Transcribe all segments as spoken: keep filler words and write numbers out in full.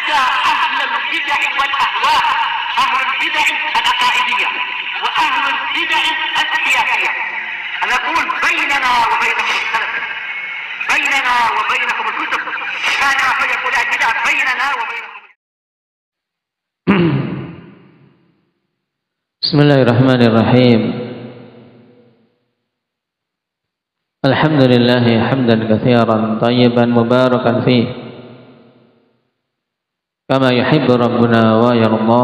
ada ahlul bid'ah wal ahwa, ahlul bid'ah al-aqaidiyah wa ahlul bid'ah al-siyasiyah. Ana aqul bainana wa bainakum as-salaf, bainana wa bainakum al-kutub, kana fa yaqul al-bid'ah bainana wa bainakum. Bismillahirrahmanirrahim. Alhamdulillah hamdan katsiran tayyiban mubarakan fih kama yuhibbu rabbuna wa yardah.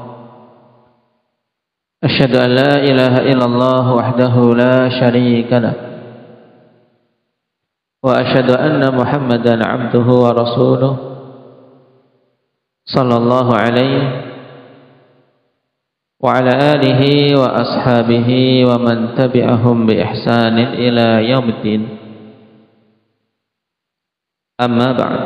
Asyhadu an la ilaha illallah wahdahu la syarika lah wa asyhadu anna Muhammadan abduhu wa rasuluh sallallahu alaihi wa ala alihi wa ashabihi wa man tabi'ahum bi ihsanin ila yaumiddin. Amma ba'd.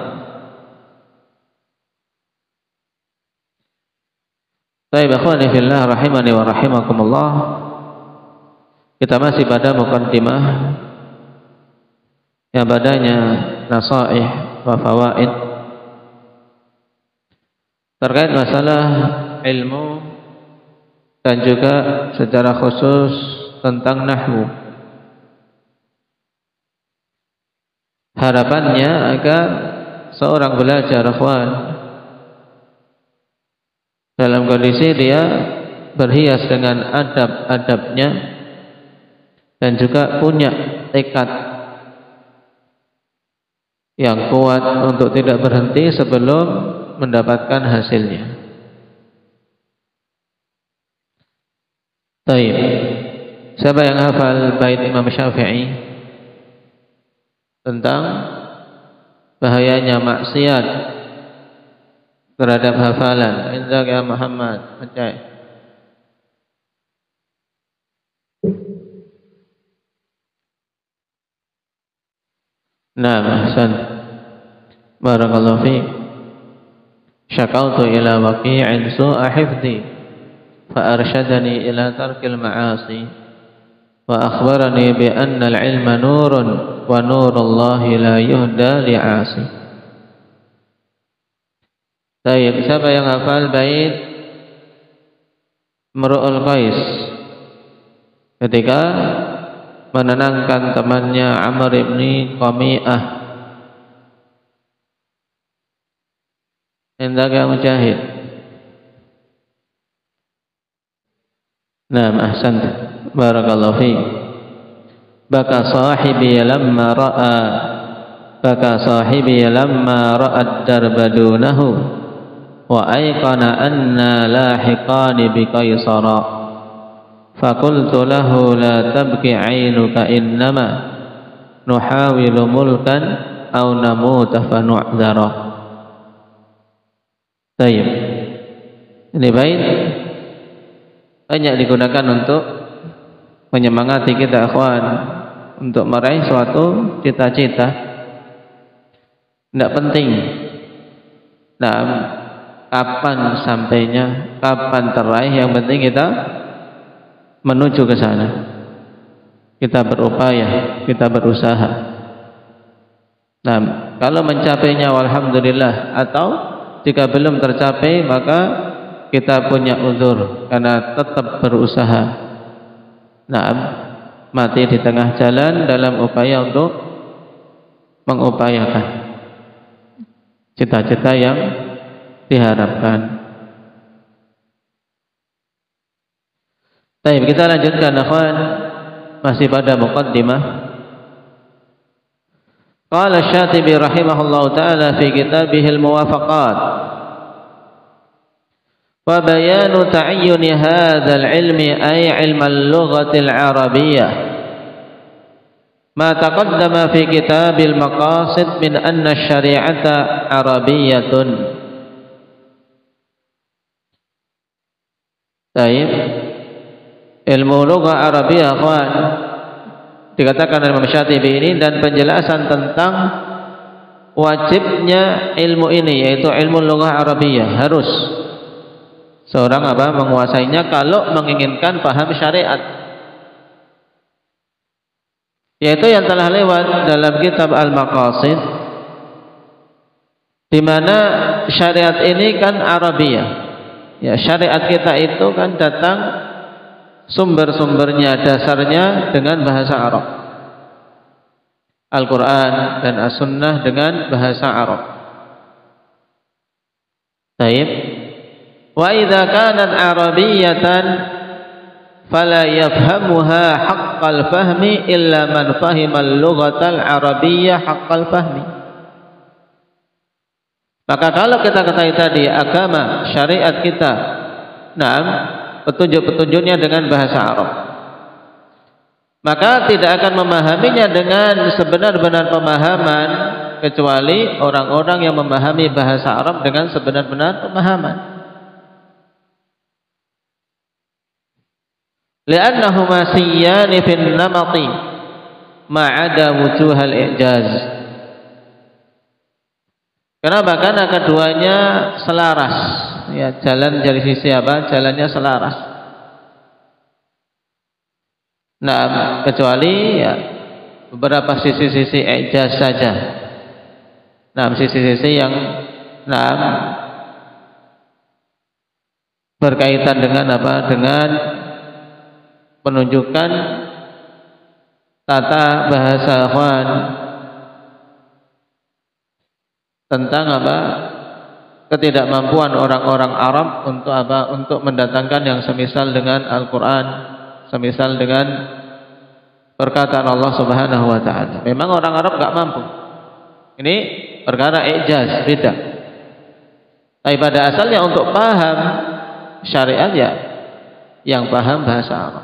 Baik, akhwani fillah rahimani wa rahimakumullah. Kita masih pada muqaddimah yang padanya nasaih wa fawaid terkait masalah ilmu dan juga secara khusus tentang nahwu. Harapannya agar seorang belajar ikhwan dalam kondisi dia berhias dengan adab-adabnya dan juga punya tekad yang kuat untuk tidak berhenti sebelum mendapatkan hasilnya. Baik, siapa yang hafal bait Imam Syafi'i tentang bahayanya maksiat terhadap hafalan? Inzak ya Muhammad, baca. Naam, ahsan. Barakallahu fiik. Syakautu ila waqi'in su'a hifdhi فأرشدني إلى ترك المعاصي وأخبرني بأن العلم نور ونور الله لا يهدى لعاصي. Baik, siapa yang hafal bait Imru'ul Qais ketika menenangkan temannya Amr ibn Qami'ah? Hendaknya Mujahid. Naam, ahsant. Barakallahu fiik. Baka sahibi lamma ra'a baka sahibi lamma ra'a ad-darba dunahu wa ayqana anna lahiqani bi qaisara faqultu lahu la tabki 'ainuka innama nuhawilu mulkan aw namuta fa nu'dzara. Baik. Ini baik banyak digunakan untuk menyemangati kita akhwan untuk meraih suatu cita-cita. Tidak penting nah, kapan sampainya, kapan teraih, yang penting kita menuju ke sana. Kita berupaya, kita berusaha. Nah, kalau mencapainya walhamdulillah, atau jika belum tercapai maka kita punya uzur karena tetap berusaha. Nah, mati di tengah jalan dalam upaya untuk mengupayakan cita-cita yang diharapkan. Baik, kita lanjutkan akhwan, masih pada muqaddimah. Qala Asy-Syatibi rahimahullahu taala fi kitabih al-Muwafaqat وبيان تعين هذا العلم أي علم اللغة العربية ما تقدم في كتاب المقاصد من أن الشريعة عربية. Baik, ilmu lugah Arabiyah akhwan dikatakan oleh Imam Syatibi ini, dan penjelasan tentang wajibnya ilmu ini, yaitu ilmu lugah Arabiyah, harus seorang apa menguasainya kalau menginginkan paham syariat, yaitu yang telah lewat dalam kitab Al-Maqasid, di mana syariat ini kan Arabiyah. Ya, syariat kita itu kan datang sumber-sumbernya, dasarnya dengan bahasa Arab. Al-Quran dan As-Sunnah dengan bahasa Arab. Taib. Wa idza kanat Arabiyatan fala yafhamuha haqqal fahmi illa man fahima al-lughatal arabiyyah haqqal fahmi. Maka kalau kita ketahui tadi agama syariat kita, nah, petunjuk-petunjuknya dengan bahasa Arab, maka tidak akan memahaminya dengan sebenar-benar pemahaman kecuali orang-orang yang memahami bahasa Arab dengan sebenar-benar pemahaman. Li'annahuma siyani fin namati ma'ada wujuhal i'jaz. Kenapa? Karena keduanya selaras. Ya, jalan dari sisi apa? Jalannya selaras. Nah, kecuali ya beberapa sisi-sisi i'jaz saja. Nah, sisi-sisi yang nah berkaitan dengan apa? Dengan penunjukan tata bahasa ikhwan tentang apa? Ketidakmampuan orang-orang Arab untuk apa? Untuk mendatangkan yang semisal dengan Al-Quran, semisal dengan perkataan Allah Subhanahu wa taala. Memang orang Arab enggak mampu. Ini perkara i'jaz, beda. Tapi pada asalnya untuk paham syariat ya yang paham bahasa Arab.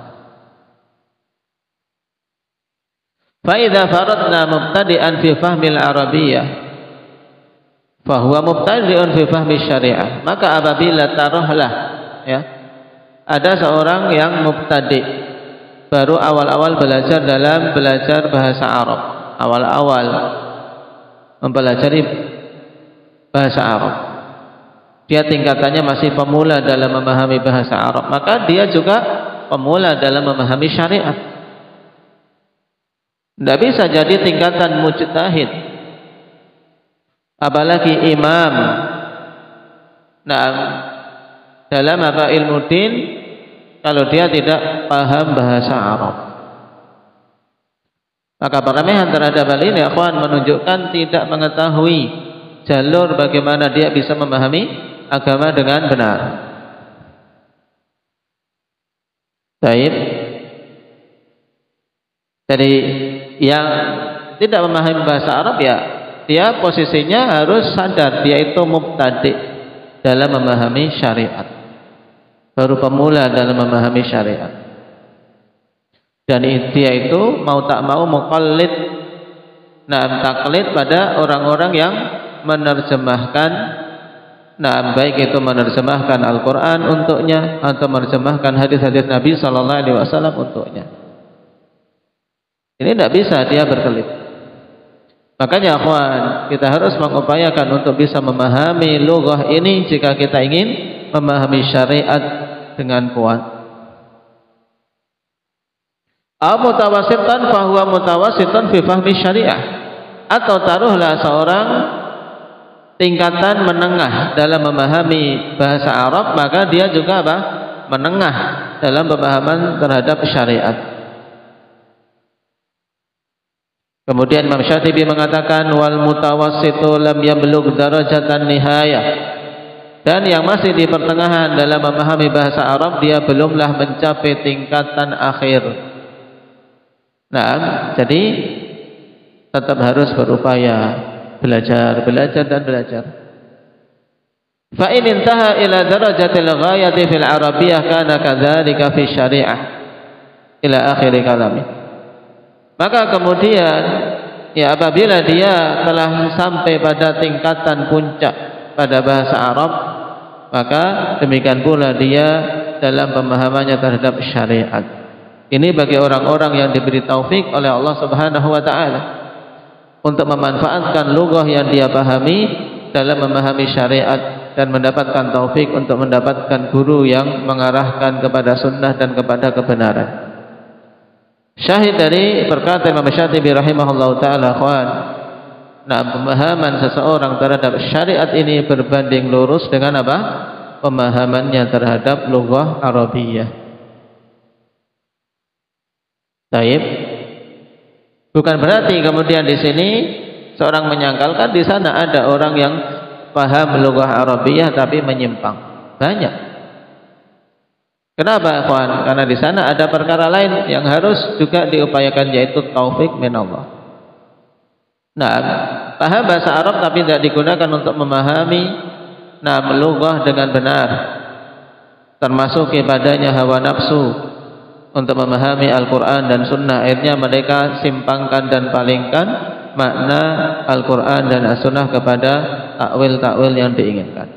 Fa idza faradna mubtadi'an fi fahmil arabiyyah fa huwa mubtadi'un fi fahmi syariah. Maka apabila taruhlah ya ada seorang yang mubtadi' baru awal-awal belajar dalam belajar bahasa Arab, awal-awal mempelajari bahasa Arab, dia tingkatannya masih pemula dalam memahami bahasa Arab, maka dia juga pemula dalam memahami syariat. Tidak bisa jadi tingkatan mujtahid, apalagi imam. Nah, dalam apa ilmu din, kalau dia tidak paham bahasa Arab, maka perempuan terhadap hal ini akhwan menunjukkan tidak mengetahui jalur bagaimana dia bisa memahami agama dengan benar. Baik. Jadi yang tidak memahami bahasa Arab ya dia posisinya harus sadar dia itu mubtadi dalam memahami syariat, baru pemula dalam memahami syariat. Dan dia itu mau tak mau muqallid, nah taklid pada orang-orang yang menerjemahkan, nah baik itu menerjemahkan Al-Quran untuknya atau menerjemahkan hadis-hadis Nabi Sallallahu Alaihi Wasallam untuknya. Ini tidak bisa dia berkelit. Makanya akhwan, kita harus mengupayakan untuk bisa memahami lughah ini jika kita ingin memahami syariat dengan kuat. Aw mutawassitan fa huwa mutawassitan fi fahmi syariah, atau taruhlah seorang tingkatan menengah dalam memahami bahasa Arab, maka dia juga apa? Menengah dalam pemahaman terhadap syariat. Kemudian Imam Syatibi mengatakan wal mutawassitu lam yablugh darajatan nihayah, dan yang masih di pertengahan dalam memahami bahasa Arab dia belumlah mencapai tingkatan akhir. Nah, jadi tetap harus berupaya belajar, belajar dan belajar. Fa in intaha ila darajatil ghayati fil arabiyyah kana kadzalika fi syariah ila akhir kalami. Maka kemudian ya apabila dia telah sampai pada tingkatan puncak pada bahasa Arab, maka demikian pula dia dalam pemahamannya terhadap syariat. Ini bagi orang-orang yang diberi taufik oleh Allah Subhanahu wa taala untuk memanfaatkan lughah yang dia pahami dalam memahami syariat dan mendapatkan taufik untuk mendapatkan guru yang mengarahkan kepada sunnah dan kepada kebenaran. Syahid dari perkataan Imam Syatibi rahimahullah ta'ala, akhwan, Nah, pemahaman seseorang terhadap syariat ini berbanding lurus dengan apa? Pemahamannya terhadap lughah Arabiyah. Baik. Bukan berarti kemudian di sini seorang menyangkalkan di sana ada orang yang paham lughah Arabiyah tapi menyimpang. Banyak. Kenapa, kawan? Karena di sana ada perkara lain yang harus juga diupayakan, yaitu taufik min Allah. Nah, paham bahasa Arab tapi tidak digunakan untuk memahami nah lughah dengan benar, termasuk kepadanya hawa nafsu untuk memahami Al-Quran dan Sunnah. Akhirnya mereka simpangkan dan palingkan makna Al-Quran dan As-Sunnah kepada takwil-takwil yang diinginkan.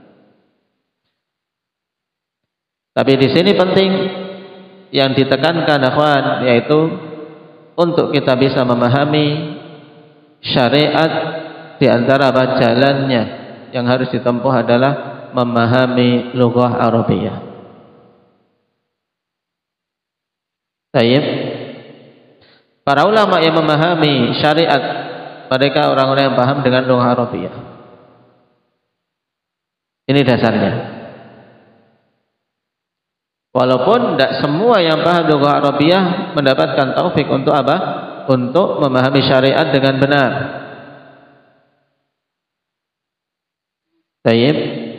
Tapi di sini penting yang ditekankan, akhwan, yaitu untuk kita bisa memahami syariat, di antara jalannya yang harus ditempuh adalah memahami lughah Arabiyah. Baik. Para ulama yang memahami syariat, mereka orang-orang yang paham dengan lughah Arabiyah. Ini dasarnya. Walaupun tidak semua yang paham lughah Arabiyah mendapatkan taufik untuk apa? Untuk memahami syariat dengan benar. Baik.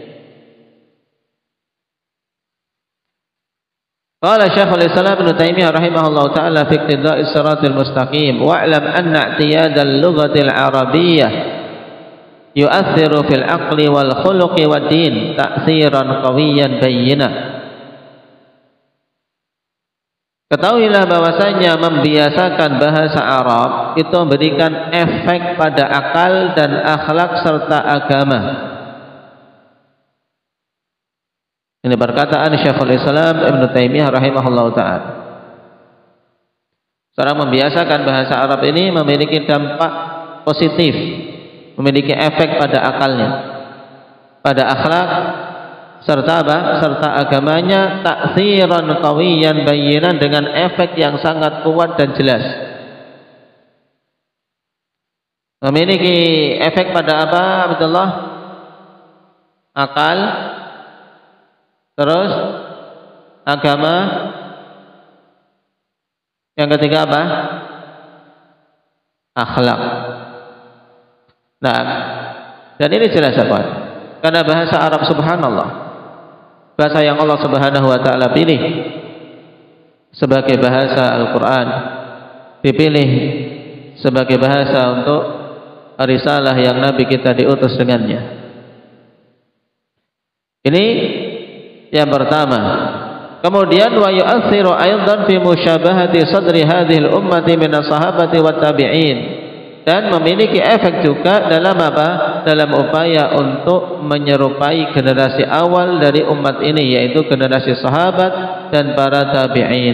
Qala Syekhul Islam Ibnu Taimiyah rahimahullahu taala fi iqtida'is siratal mustaqim wa'lam anna i'tiyadal lughatil arabiyyah yu'athiru fil aqli wal khuluqi wad din ta'tsiran qawiyyan bayyinah. Ketahuilah bahwasanya membiasakan bahasa Arab itu memberikan efek pada akal dan akhlak serta agama. Ini perkataan Syekhul Islam Ibnu Taimiyah rahimahullahu taala. Seorang membiasakan bahasa Arab ini memiliki dampak positif, memiliki efek pada akalnya, pada akhlak serta apa? Serta agamanya, ta'tsiran qawiyan bayyinan, dengan efek yang sangat kuat dan jelas. Memiliki efek pada apa, Abdullah? Akal, terus agama, yang ketiga apa? Akhlak. Nah, dan ini jelas apa? Karena bahasa Arab, subhanallah, bahasa yang Allah Subhanahu wa taala pilih sebagai bahasa Al-Qur'an, dipilih sebagai bahasa untuk risalah yang Nabi kita diutus dengannya. Ini yang pertama. Kemudian wa yu'athiru aidan fi musyabahati sadri hadhihi al-ummati min as-sahabati wat tabi'in, dan memiliki efek juga dalam apa? Dalam upaya untuk menyerupai generasi awal dari umat ini, yaitu generasi sahabat dan para tabi'in.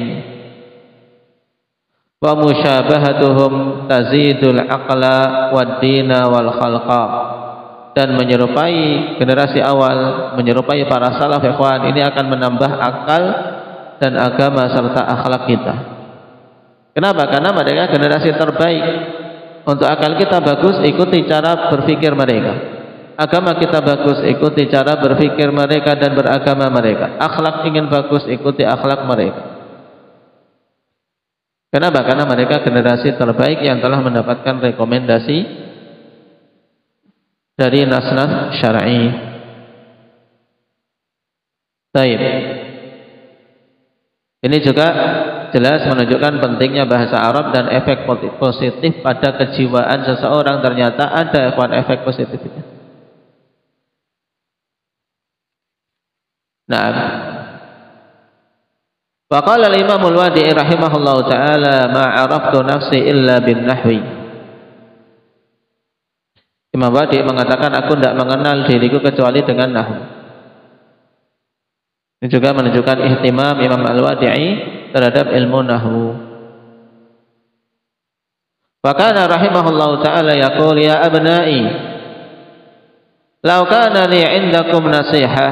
Wa musyabahatuhum tazidul aqla wad dina wal khalqa, dan menyerupai generasi awal, menyerupai para salaf ikhwan, ini akan menambah akal dan agama serta akhlak kita. Kenapa? Karena mereka generasi terbaik. Untuk akal kita bagus, ikuti cara berpikir mereka. Agama kita bagus, ikuti cara berpikir mereka dan beragama mereka. Akhlak ingin bagus, ikuti akhlak mereka. Kenapa? Karena mereka generasi terbaik yang telah mendapatkan rekomendasi dari nas-nas syar'i. Baik. Ini juga jelas menunjukkan pentingnya bahasa Arab dan efek positif pada kejiwaan seseorang. Ternyata ada efek positifnya. Nah, faqala al-Imam al-Wadi'i rahimahullahu taala ma 'araftu nafsi illa bin nahwi. Imam Wadi'i mengatakan, aku tidak mengenal diriku kecuali dengan nahwu. Ini juga menunjukkan ihtimam Imam Al-Wadi'i terhadap ilmu nahwu. Wa kana rahimahullahu taala yaqul ya abna'i law kana li 'indakum nasihah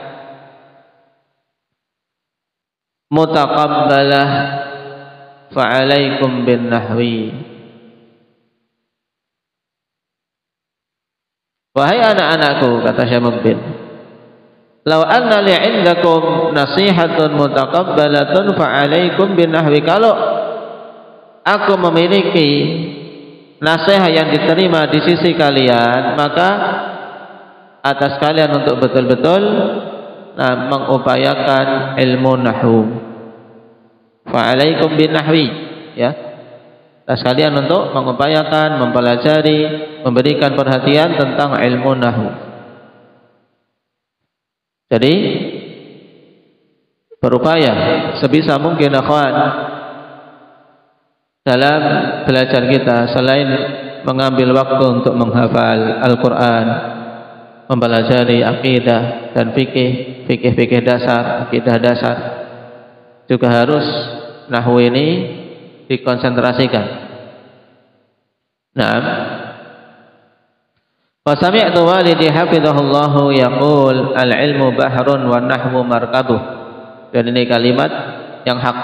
mutaqabbalah fa 'alaikum bin nahwi. Wahai anak-anakku, kata Syekh Mukbil, law anna li 'indakum nasihatun mutaqabbalatun fa'alaikum binahwi. Kalau aku memiliki nasihat yang diterima di sisi kalian, maka atas kalian untuk betul-betul nah, mengupayakan ilmu nahwu. Fa'alaikum binahwi, ya. Atas kalian untuk mengupayakan, mempelajari, memberikan perhatian tentang ilmu nahwu. Jadi berupaya sebisa mungkin akhwan dalam belajar kita, selain mengambil waktu untuk menghafal Al-Quran, mempelajari akidah dan fikih, fikih-fikih dasar, akidah dasar, juga harus nahwu ini dikonsentrasikan. Naam. Wa sami'tu walidi hafizahullahu yaqul al-ilmu bahrun wa nahwu markabuh. Dan ini kalimat yang hak.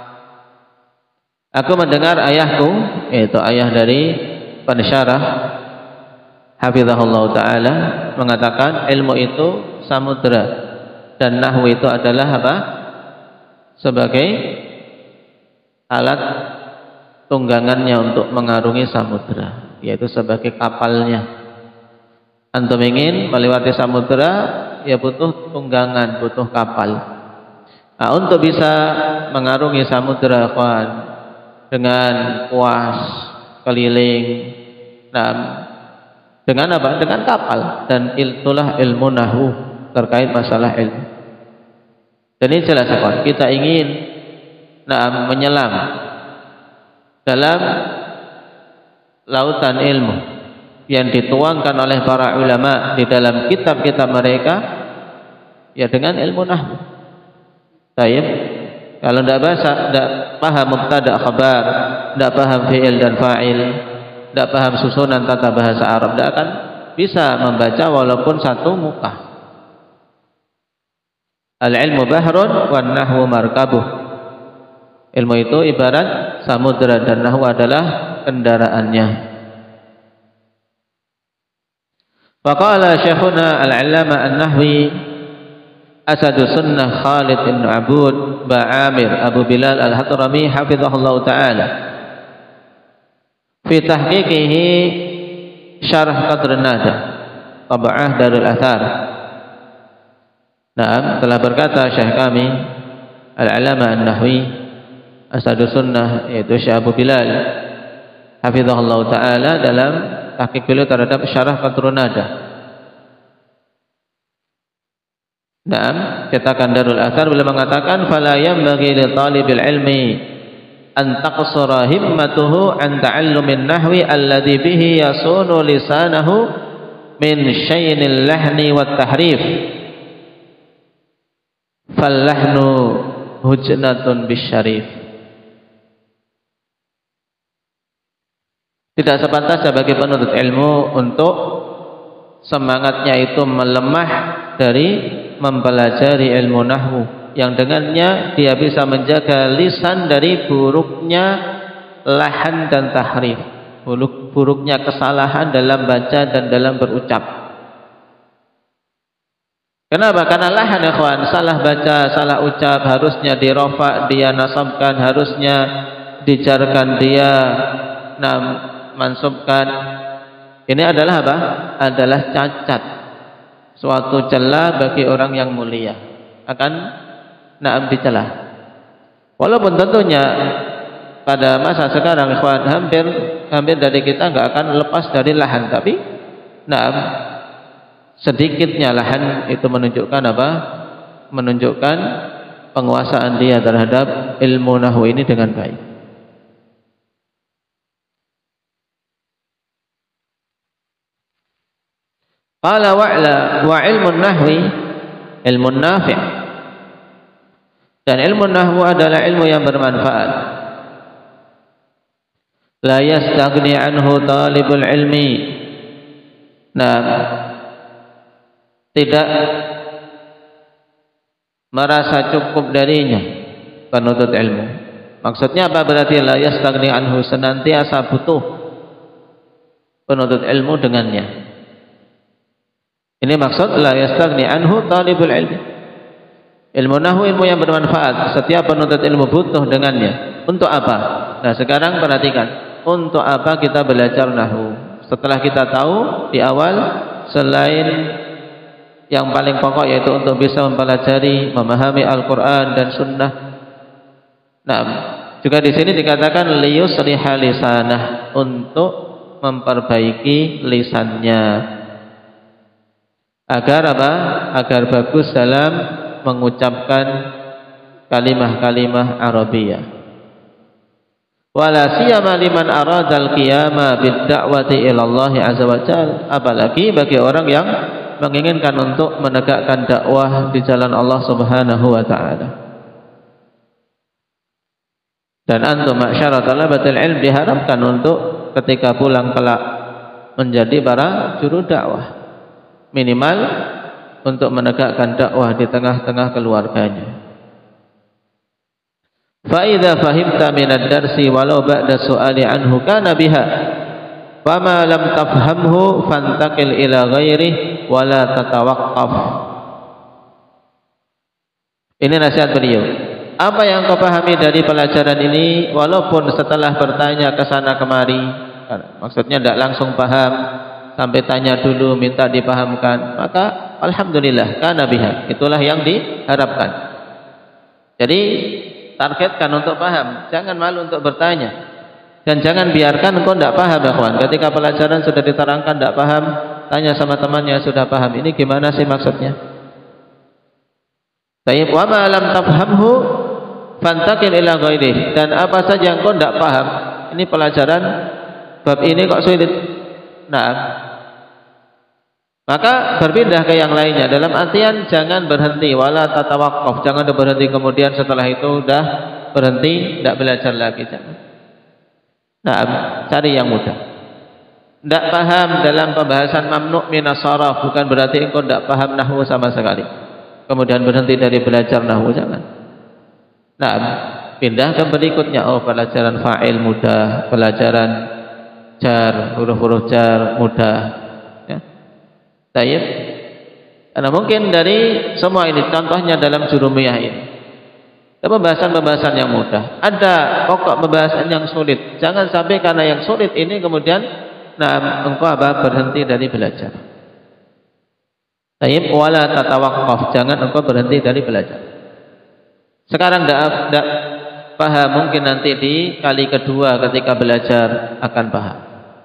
Aku mendengar ayahku, yaitu ayah dari pensyarah hafizahullahu taala, mengatakan ilmu itu samudra dan nahwu itu adalah apa? Sebagai alat tunggangannya untuk mengarungi samudra, yaitu sebagai kapalnya. Antum ingin melewati samudra, ya butuh tunggangan, butuh kapal. Nah, untuk bisa mengarungi samudra, kawan, dengan puas, keliling, nah, dengan apa? Dengan kapal. Dan itulah ilmu nahwu terkait masalah ilmu. Dan ini jelas, kawan, kita ingin nah, menyelam dalam lautan ilmu yang dituangkan oleh para ulama di dalam kitab-kitab mereka, ya dengan ilmu nahwu. Baik, kalau tidak bahasa, tidak paham mubtada khabar, tidak paham fi'il dan fa'il, tidak paham susunan tata bahasa Arab, tidak akan bisa membaca walaupun satu muka. Al-ilmu bahrun wan nahwu markabuh. Ilmu itu ibarat samudra dan nahwu adalah kendaraannya. Faqala syekhuna al-'allama an-nahwi asadu sunnah Khalid bin Abud Ba'amir Abu Bilal al-Hadrami hafizahullah ta'ala fi tahqiqihi syarah Qadr Nada tab'ah Darul Athar. Nah, telah berkata syekh kami al-'allama an-nahwi asadu sunnah, yaitu Syekh Abu Bilal hafizahullah ta'ala, dalam tahqiq beliau terhadap syarah Qadr Nada. Naam, cetakan Darul Athar, beliau mengatakan fala yanbaghi li talibil ilmi an taqsura himmatuhu an ta'allumin nahwi alladhi bihi yasunu lisanahu min syaynil lahni wat tahrif. Fal lahnu hujnatun bisyarif. Tidak sepantasnya bagi penuntut ilmu untuk semangatnya itu melemah dari mempelajari ilmu nahwu, yang dengannya dia bisa menjaga lisan dari buruknya lahan dan tahrif, buruk, buruknya kesalahan dalam baca dan dalam berucap. Kenapa? Karena lahan, ya kawan, salah baca, salah ucap, harusnya dirofa, dia nasabkan, harusnya dijarkan, dia nam, mansubkan. Ini adalah apa? Adalah cacat, suatu celah bagi orang yang mulia, akan naam dicela. Walaupun tentunya pada masa sekarang, ikhwan, hampir hampir dari kita nggak akan lepas dari lahan, tapi naam sedikitnya lahan itu menunjukkan apa? Menunjukkan penguasaan dia terhadap ilmu nahwu ini dengan baik. Qala wa'la wa ilmu nahwi ilmu nafi'. Dan ilmu nahwu adalah ilmu yang bermanfaat. La yastaghni anhu talibul ilmi. Nah, tidak merasa cukup darinya penuntut ilmu. Maksudnya apa? Berarti la yastaghni anhu, senantiasa butuh penuntut ilmu dengannya. Ini maksud la yastaghni anhu talibul ilmi. Ilmu nahwu ilmu yang bermanfaat, setiap penuntut ilmu butuh dengannya. Untuk apa? Nah, sekarang perhatikan, untuk apa kita belajar nahwu? Setelah kita tahu di awal, selain yang paling pokok yaitu untuk bisa mempelajari, memahami Al-Qur'an dan Sunnah. Nah, juga di sini dikatakan liyusliha lisanah, untuk memperbaiki lisannya. Agar apa? Agar bagus dalam mengucapkan kalimah-kalimah Arabiyah. Wala siyama liman aradal qiyama bid-da'wati ila Allah azza wa jalla, apalagi bagi orang yang menginginkan untuk menegakkan dakwah di jalan Allah Subhanahu wa taala. Dan antum ma'syara talabatul ilm diharapkan untuk ketika pulang kelak menjadi para juru dakwah, minimal untuk menegakkan dakwah di tengah-tengah keluarganya. Fa idza fahimta min ad-darsi walau ba'da su'ali anhu kana biha wa ma lam tafhamhu fantaqil ila ghairihi wa la tatawaqqaf. Ini nasihat beliau. Apa yang kau pahami dari pelajaran ini, walaupun setelah bertanya ke sana kemari, maksudnya tidak langsung paham, sampai tanya dulu, minta dipahamkan, maka alhamdulillah kana biha, itulah yang diharapkan. Jadi targetkan untuk paham, jangan malu untuk bertanya, dan jangan biarkan engkau tidak paham ya kawan. Ketika pelajaran sudah diterangkan tidak paham, tanya sama temannya sudah paham, ini gimana sih maksudnya? Tayyib wa ma lam tafhamhu fantaqil ila ghairihi, dan apa saja yang engkau tidak paham, ini pelajaran bab ini kok sulit, nah maka berpindah ke yang lainnya. Dalam artian jangan berhenti, wala tatawaqqaf, jangan berhenti kemudian setelah itu sudah berhenti, tidak belajar lagi, jangan. Nah, cari yang mudah. Tidak paham dalam pembahasan mamnu' minas saraf, bukan berarti engkau tidak paham nahwu sama sekali, kemudian berhenti dari belajar nahwu, jangan. Nah, pindah ke berikutnya. Oh, pelajaran fa'il mudah, pelajaran jar, huruf-huruf jar mudah. Ya. Tayyib. Karena mungkin dari semua ini, contohnya dalam jurumiyah ini, ada pembahasan-pembahasan yang mudah, ada pokok pembahasan yang sulit. Jangan sampai karena yang sulit ini kemudian nah engkau apa berhenti dari belajar. Tayyib, wala tatawaqqaf, jangan engkau berhenti dari belajar. Sekarang tidak paham, mungkin nanti di kali kedua ketika belajar akan paham.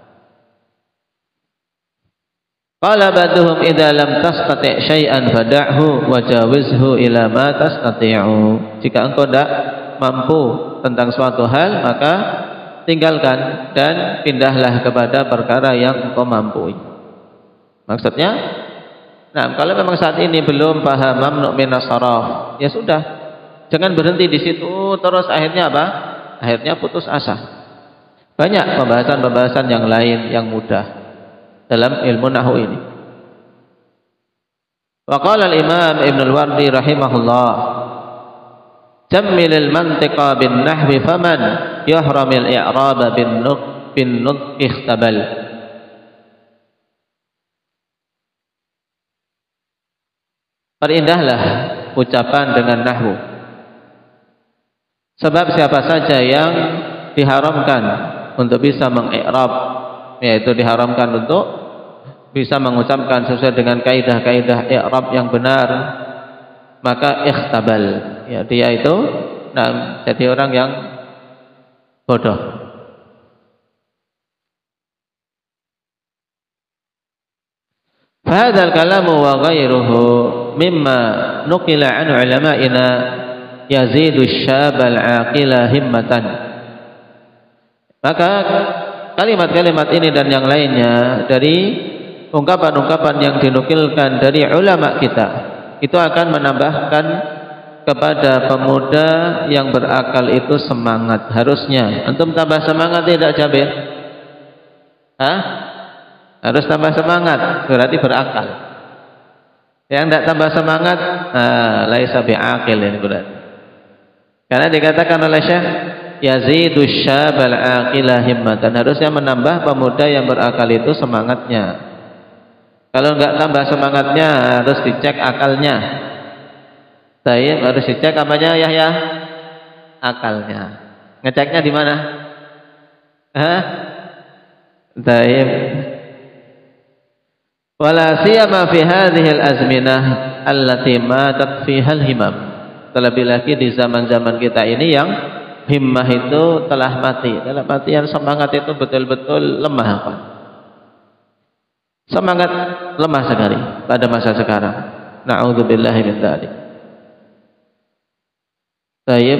Qala ba'duhum idza lam tastati' syai'an fada'hu wa jawizhu ila ma tastati'u. Jika engkau tidak mampu tentang suatu hal, maka tinggalkan dan pindahlah kepada perkara yang engkau mampu. Maksudnya, nah kalau memang saat ini belum paham mamnu' minas saraf, ya sudah. Jangan berhenti di situ terus, akhirnya apa? Akhirnya putus asa. Banyak pembahasan-pembahasan yang lain yang mudah dalam ilmu nahwu ini. Wa qala al-Imam Ibn al-Wardi rahimahullah, jammil al-mantiqa bin nahwi faman yahramil i'raba bin nuq bin nuq ikhtabal. Perindahlah ucapan dengan nahwu. Sebab siapa saja yang diharamkan untuk bisa mengi'rab, yaitu diharamkan untuk bisa mengucapkan sesuai dengan kaidah-kaidah i'rab yang benar, maka ikhtabal, ya dia itu nah, jadi orang yang bodoh. Fahadzal kalamu wa ghairuhu mimma nuqila an ulama'ina yazidu syabal aqila himmatan. Maka kalimat-kalimat ini dan yang lainnya dari ungkapan-ungkapan yang dinukilkan dari ulama kita, itu akan menambahkan kepada pemuda yang berakal itu semangat. Harusnya antum tambah semangat, tidak Jabir? Hah? Harus tambah semangat, berarti berakal. Yang tidak tambah semangat, ah, laisa bi'aqil ini berarti. Karena dikatakan oleh Syekh yazidu syabal aqila himmatan, harusnya menambah pemuda yang berakal itu semangatnya. Kalau nggak tambah semangatnya harus dicek akalnya. Taib, harus dicek apanya Yahya? Akalnya. Ngeceknya di mana? Hah? Taib. Wala siyama fi hadhihi al-azminah allati matat fiha al-himam. Terlebih lagi di zaman-zaman kita ini yang himmah itu telah mati. Dalam artian semangat itu betul-betul lemah, Pak. Semangat lemah sekali pada masa sekarang. Na'udzubillahi min dzalik. Taib.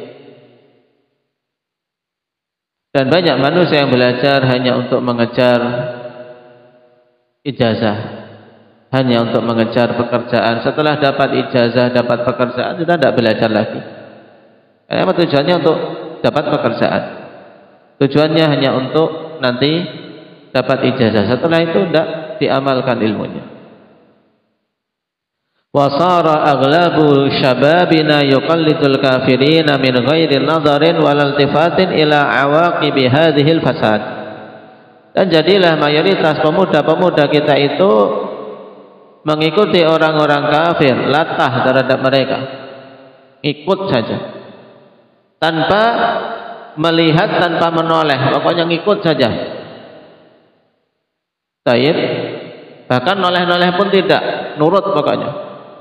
Dan banyak manusia yang belajar hanya untuk mengejar ijazah, hanya untuk mengejar pekerjaan. Setelah dapat ijazah, dapat pekerjaan, sudah tidak belajar lagi. Karena tujuannya untuk dapat pekerjaan. Tujuannya hanya untuk nanti dapat ijazah. Setelah itu tidak diamalkan ilmunya. Wasara aghlabu syababina yuqallidul kafirina min ghairi nadharin wal iltifatin ila awaqibi hadhil fasad. Dan jadilah mayoritas pemuda-pemuda kita itu mengikuti orang-orang kafir, latah terhadap mereka, ikut saja tanpa melihat, tanpa menoleh, pokoknya ngikut saja. Taib, bahkan noleh-noleh pun tidak, nurut pokoknya.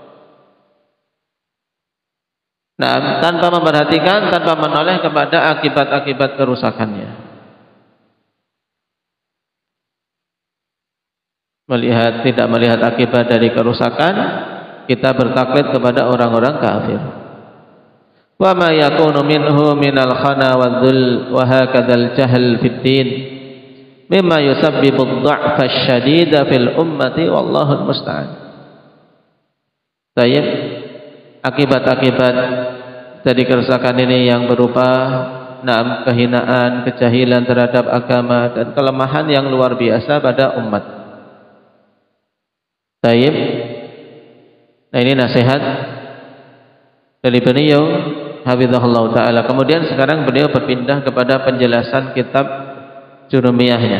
Nah, tanpa memperhatikan, tanpa menoleh kepada akibat-akibat kerusakannya. Melihat, tidak melihat akibat dari kerusakan, kita bertaklid kepada orang-orang kafir. Wa ma yakunu minhu minal khana wadzul wa hakadzal jahl fid din mimma yusabbibu ad-dha'fa asy-syadida fil ummati wallahu musta'an. Baik, akibat-akibat dari kerusakan ini yang berupa naam kehinaan, kejahilan terhadap agama dan kelemahan yang luar biasa pada umat. Baik. Nah, ini nasihat dari beliau hafizahullah taala. Kemudian sekarang beliau berpindah kepada penjelasan kitab Jurumiyahnya.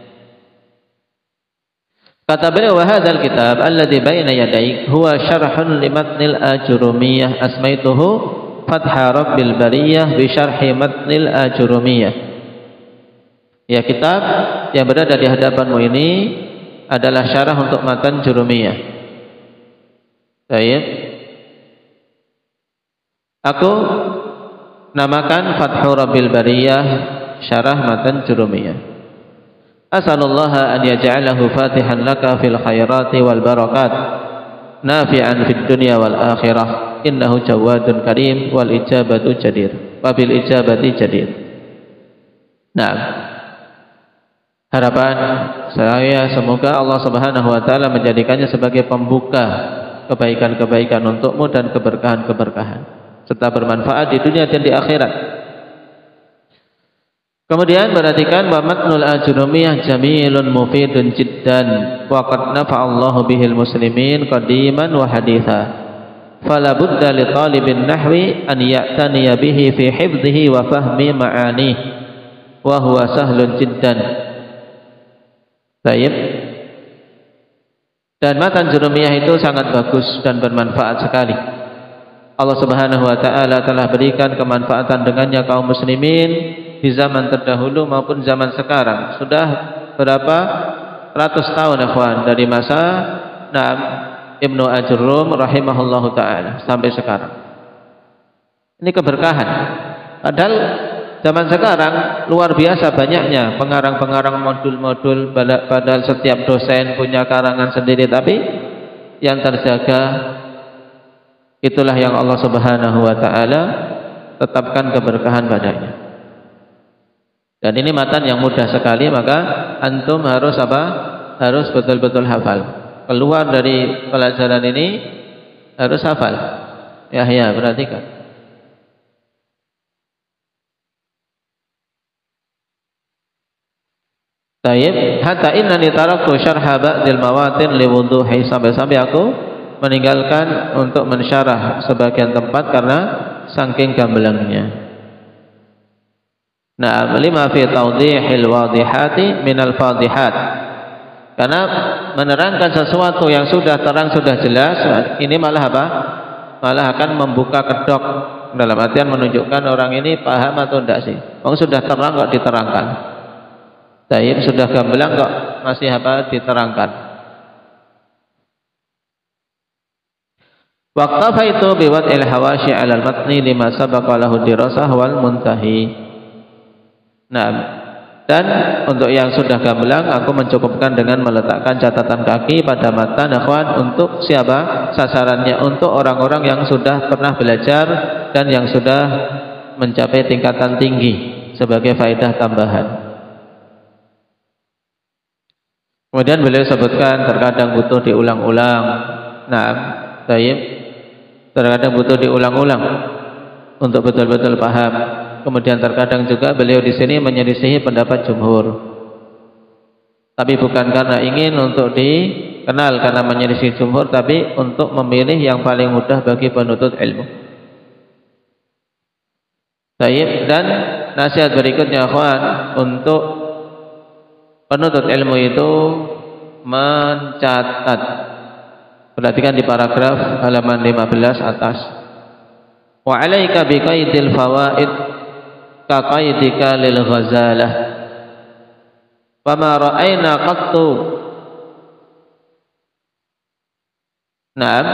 Kata beliau, wa hadzal kitab alladhi baina yadayk huwa syarhun li matnil Ajurumiyah asmaituhu Fatha Rabbil Bariyah bi syarhi matnil Ajurumiyah. Ya, kitab yang berada di hadapanmu ini adalah syarah untuk matan Jurumiyah. Baik. Aku namakan Fathu Rabbil Bariyah syarah matan Jurumiyah. Asalullah an yaj'alahu fatihan laka fil khairati wal barakat nafi'an fid dunya wal akhirah innahu jawadun karim wal ijabatu jadir wa bil ijabati jadir. Nah, harapan saya semoga Allah Subhanahu wa taala menjadikannya sebagai pembuka kebaikan-kebaikan untukmu dan keberkahan-keberkahan serta bermanfaat di dunia dan di akhirat. Kemudian perhatikan wa matnul Ajurumiyah jamilun mufidun jiddan wa qad nafa'allahu bihil muslimin qadiman wa haditha. Fala budda li talibin nahwi an ya'taniya bihi fi hifdhihi wa fahmi ma'ani wa huwa sahlun jiddan. Baik. Dan matan Jurumiyah itu sangat bagus dan bermanfaat sekali. Allah Subhanahu wa taala telah berikan kemanfaatan dengannya kaum muslimin di zaman terdahulu maupun zaman sekarang. Sudah berapa ratus tahun ikhwan dari masa Naam Ibnu Ajurrum rahimahullahu taala sampai sekarang. Ini keberkahan. Padahal zaman sekarang luar biasa banyaknya pengarang-pengarang modul-modul, padahal setiap dosen punya karangan sendiri, tapi yang terjaga itulah yang Allah Subhanahu wa taala tetapkan keberkahan padanya. Dan ini matan yang mudah sekali, maka antum harus apa? Harus betul-betul hafal. Keluar dari pelajaran ini harus hafal. Ya, ya, perhatikan. Taib, hatta innani taraktu syarha ba'dil mawatin liwuduhi, sampai-sampai aku meninggalkan untuk mensyarah sebagian tempat karena saking gamblangnya. Nah, lima fi tawdihil wadihati minal fadihat Karena menerangkan sesuatu yang sudah terang, sudah jelas, ini malah apa? Malah akan membuka kedok, dalam artian menunjukkan orang ini paham atau tidak sih. Oh, sudah terang kok diterangkan. Taib, sudah gamblang kok masih apa diterangkan. Waqtafa itu biwat il hawashi alal matni lima sabaqa lahu dirasah wal muntahi. Nah, dan untuk yang sudah gamblang, aku mencukupkan dengan meletakkan catatan kaki pada matan akhwan. Untuk siapa? Sasarannya untuk orang-orang yang sudah pernah belajar dan yang sudah mencapai tingkatan tinggi sebagai faedah tambahan. Kemudian beliau sebutkan terkadang butuh diulang-ulang. Nah, baik, terkadang butuh diulang-ulang untuk betul-betul paham. Kemudian terkadang juga beliau di sini menyelisihi pendapat jumhur. Tapi bukan karena ingin untuk dikenal karena menyelisih jumhur, tapi untuk memilih yang paling mudah bagi penuntut ilmu. Baik, dan nasihat berikutnya akhwan, untuk penuntut ilmu itu mencatat. Perhatikan di paragraf halaman lima belas atas. Wa 'alaika bi qaidil fawaid ka qaidika lil ghazalah. Wa ma ra'ayna qattu. Naam.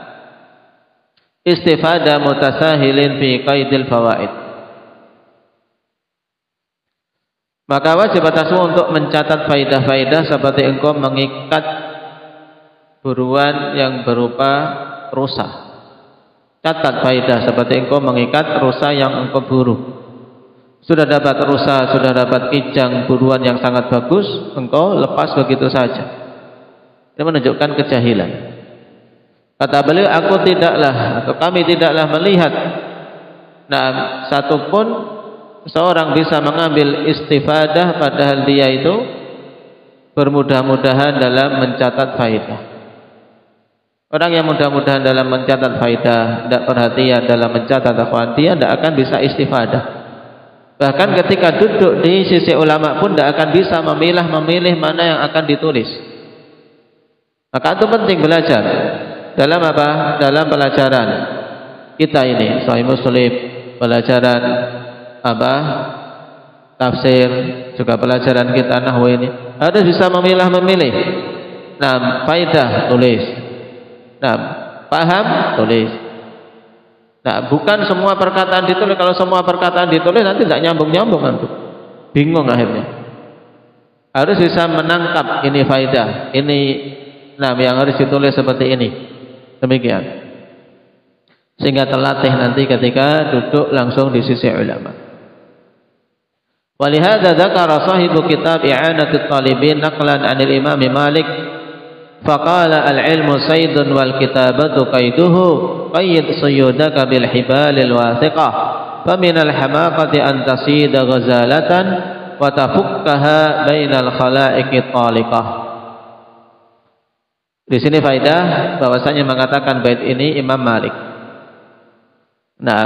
Istifada mutasahilin fi qaidil fawaid. Maka wajib atasmu untuk mencatat faidah-faidah seperti engkau mengikat buruan yang berupa rusa. Catat faidah seperti engkau mengikat rusa yang engkau buru. Sudah dapat rusa, sudah dapat kijang buruan yang sangat bagus, engkau lepas begitu saja. Ini menunjukkan kejahilan. Kata beliau, aku tidaklah atau kami tidaklah melihat nah satupun seorang bisa mengambil istifadah padahal dia itu bermudah-mudahan dalam mencatat faidah. Orang yang mudah-mudahan dalam mencatat faidah, tidak perhatian dalam mencatat akhwan, dia tidak akan bisa istifadah. Bahkan ketika duduk di sisi ulama pun tidak akan bisa memilah-memilih mana yang akan ditulis. Maka itu penting belajar. Dalam apa? Dalam pelajaran kita ini, Sahih Muslim, pelajaran apa? Tafsir, juga pelajaran kita nahwu ini harus bisa memilah-memilih. Nah, faidah tulis. Nah, paham tulis. Nah, bukan semua perkataan ditulis. Kalau semua perkataan ditulis nanti tidak nyambung-nyambung nanti. Bingung akhirnya. Harus bisa menangkap ini faidah, ini nah yang harus ditulis seperti ini. Demikian. Sehingga terlatih nanti ketika duduk langsung di sisi ulama. Walihada dzakara sahibu kitab I'anatut Talibin naqlan 'anil Imam Malik faqala al-'ilmu saydun wal kitabatu qayduhu qayyid suyudaka bil hibalil wathiqah faminal hamaqati an tasida ghazalatan wa tafukkaha bainal khalaiqit taliqah. Di sini faedah bahwasanya mengatakan bait ini Imam Malik. Nah,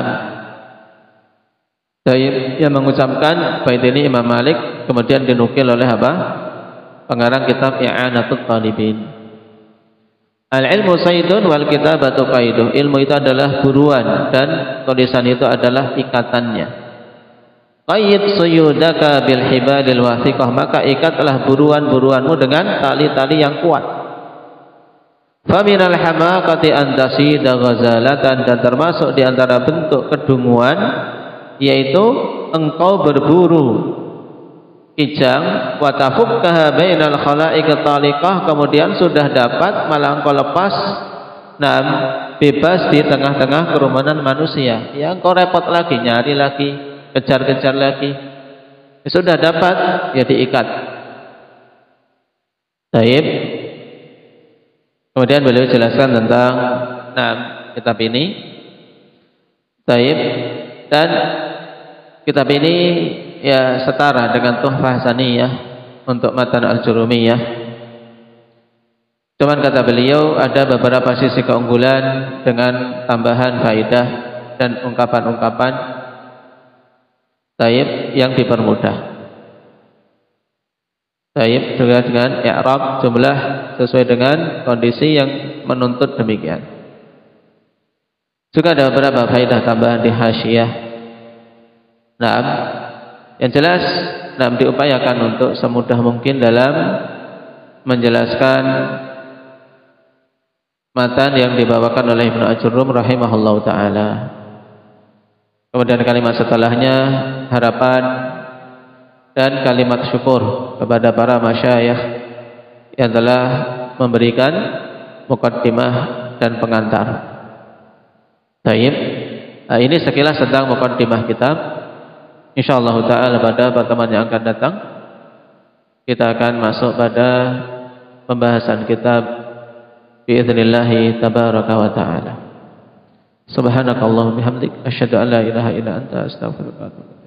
yang mengucapkan bait ini Imam Malik kemudian dinukil oleh apa? Pengarang kitab I'anatut Talibin. Al-ilmu saydun wal kitabatu qaiduh. Ilmu itu adalah buruan dan tulisan itu adalah ikatannya. Qayyid suyudaka bil hibalil wathiqah, maka ikatlah buruan-buruanmu dengan tali-tali yang kuat. Faminal hamaqati an tasida ghazalatan, dan termasuk di antara bentuk kedunguan yaitu engkau berburu kijang wa tafukkaha bainal khalaiq taliqah, kemudian sudah dapat malah engkau lepas nah bebas di tengah-tengah kerumunan manusia. Ya engkau repot lagi nyari lagi, kejar-kejar lagi. Ya, sudah dapat ya diikat. Baik. Kemudian beliau jelaskan tentang nah kitab ini. Baik. Dan kitab ini ya setara dengan Tuhfah Saniyah untuk Matan Al-Jurumiyah. Cuman kata beliau ada beberapa sisi keunggulan dengan tambahan faedah dan ungkapan-ungkapan taib yang dipermudah. Taib juga dengan i'rab jumlah sesuai dengan kondisi yang menuntut demikian. Juga ada beberapa faedah tambahan di hasyiah. Nah, yang jelas, nah, diupayakan untuk semudah mungkin dalam menjelaskan matan yang dibawakan oleh Ibnu Ajurrum rahimahullahu taala. Kemudian kalimat setelahnya harapan dan kalimat syukur kepada para masyayikh yang telah memberikan muqaddimah dan pengantar. Baik, nah, ini sekilas tentang muqaddimah kitab. Insyaallah taala pada pertemuan yang akan datang kita akan masuk pada pembahasan kitab biidznillahi tabaraka wa taala. Subhanakallahumma bihamdik asyhadu an la ilaha illa anta astaghfiruka wa atubu ilaik.